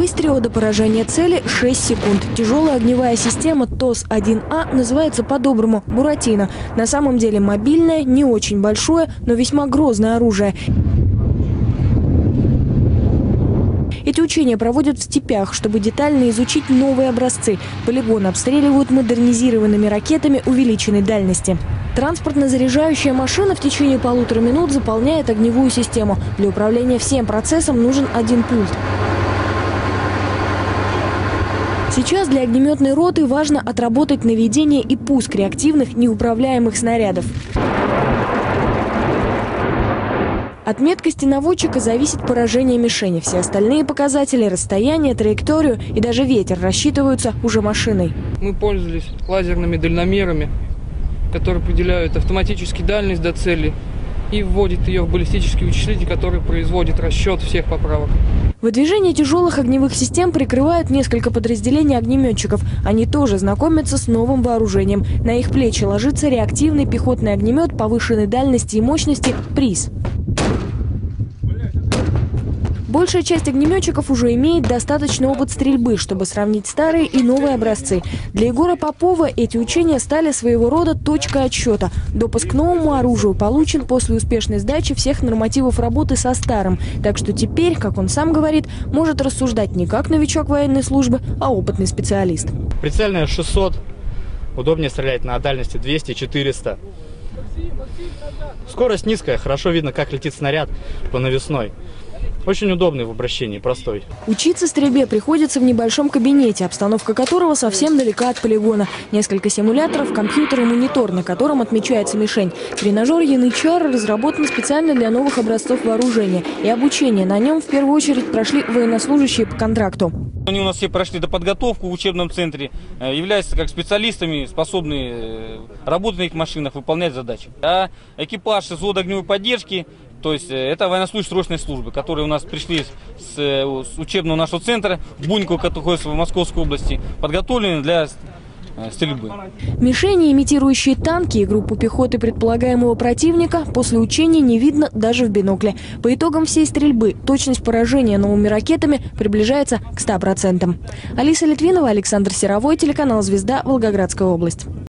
выстрела до поражения цели 6 секунд. Тяжелая огневая система ТОС-1А называется по-доброму «Буратино». На самом деле мобильное, не очень большое, но весьма грозное оружие. Эти учения проводят в степях, чтобы детально изучить новые образцы. Полигон обстреливают модернизированными ракетами увеличенной дальности. Транспортно-заряжающая машина в течение 1,5 минут заполняет огневую систему. Для управления всем процессом нужен один пульт. Сейчас для огнеметной роты важно отработать наведение и пуск реактивных неуправляемых снарядов. От меткости наводчика зависит поражение мишени. Все остальные показатели, расстояние, траекторию и даже ветер рассчитываются уже машиной. Мы пользовались лазерными дальномерами, которые определяют автоматически дальность до цели и вводит ее в баллистический вычислитель, который производит расчет всех поправок. Выдвижение тяжелых огневых систем прикрывают несколько подразделений огнеметчиков. Они тоже знакомятся с новым вооружением. На их плечи ложится реактивный пехотный огнемет повышенной дальности и мощности «Приз». Большая часть огнеметчиков уже имеет достаточный опыт стрельбы, чтобы сравнить старые и новые образцы. Для Егора Попова эти учения стали своего рода точкой отсчета. Допуск к новому оружию получен после успешной сдачи всех нормативов работы со старым. Так что теперь, как он сам говорит, может рассуждать не как новичок военной службы, а опытный специалист. Прицельная 600, удобнее стрелять на дальности 200-400. Скорость низкая, хорошо видно, как летит снаряд по навесной. Очень удобный в обращении, простой. Учиться стрельбе приходится в небольшом кабинете, обстановка которого совсем далека от полигона. Несколько симуляторов, компьютер и монитор, на котором отмечается мишень. Тренажер Янычар разработан специально для новых образцов вооружения. И обучение на нем в первую очередь прошли военнослужащие по контракту. Они у нас все прошли доподготовку в учебном центре, являются как специалистами, способны работать на этих машинах, выполнять задачи. А экипаж взвода огневой поддержки, то есть это военнослужащие срочной службы, которые у нас пришли с учебного нашего центра в Буньково, который находится в Московской области, подготовлены для стрельбы. Мишени, имитирующие танки и группу пехоты предполагаемого противника, после учения не видно даже в бинокле. По итогам всей стрельбы точность поражения новыми ракетами приближается к 100%. Алиса Литвинова, Александр Серовой, телеканал «Звезда», Волгоградская область.